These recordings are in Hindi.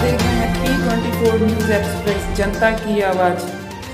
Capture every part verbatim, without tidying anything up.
देख रहे हैं T twenty four news express, जनता की आवाज़।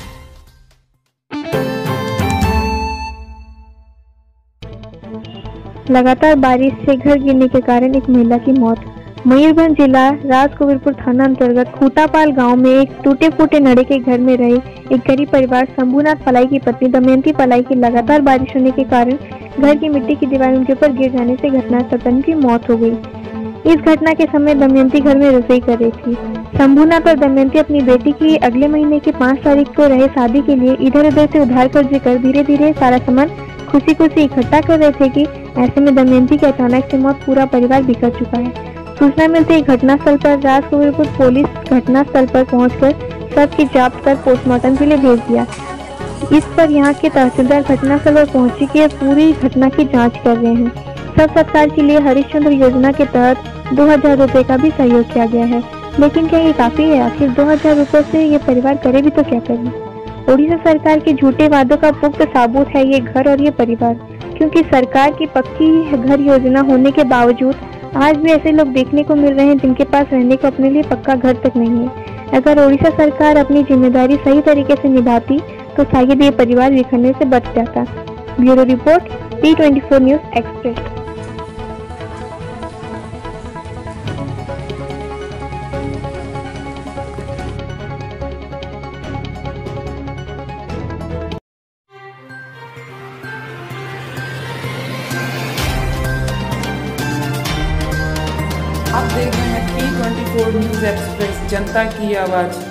लगातार बारिश से घर गिरने के कारण एक महिला की मौत। मयूरभंज जिला राजकुबीरपुर थाना अंतर्गत खूटापाल गांव में एक टूटे फूटे नड़े के घर में रहे एक गरीब परिवार शंभुनाथ पलाई की पत्नी दमयंती पलाई की लगातार बारिश होने के कारण घर की मिट्टी की दीवार उनके ऊपर गिर जाने से घटनास्थल पर उनकी मौत हो गई। इस घटना के समय दमयंती घर में रसोई कर रही थी। शंभुनाथ और दमयंती अपनी बेटी की अगले महीने की पाँच तारीख को रहे शादी के लिए इधर उधर से उधार कर्ज कर धीरे धीरे सारा सामान खुशी खुशी इकट्ठा कर रहे थे कि ऐसे में दमयंती की अचानक से मौत, पूरा परिवार बिखर चुका है। सूचना मिलते ही घटनास्थल पर राजकुबीरपुर पुलिस घटनास्थल पर पहुंचकर शव की जांच कर पोस्टमार्टम के लिए भेज दिया। इस पर यहां के तहसीलदार घटनास्थल पर पहुंचे कि पूरी घटना की जांच कर रहे हैं। शव सत्कार के लिए हरिश्चंद्र योजना के तहत दो हजार रुपए का भी सहयोग किया गया है, लेकिन क्या ये काफी है? आखिर दो हजार रुपए से ये परिवार करे भी तो क्या करे? ओडिशा सरकार के झूठे वादों का पुख्त साबुत है ये घर और ये परिवार, क्योंकि सरकार की पक्की घर योजना होने के बावजूद आज भी ऐसे लोग देखने को मिल रहे हैं जिनके पास रहने को अपने लिए पक्का घर तक नहीं है। अगर ओडिशा सरकार अपनी जिम्मेदारी सही तरीके से निभाती तो शायद ये परिवार बिखरने से बच जाता। Bureau report, T twenty four news express. आप देख रहे हैं T twenty four news express, जनता की आवाज़।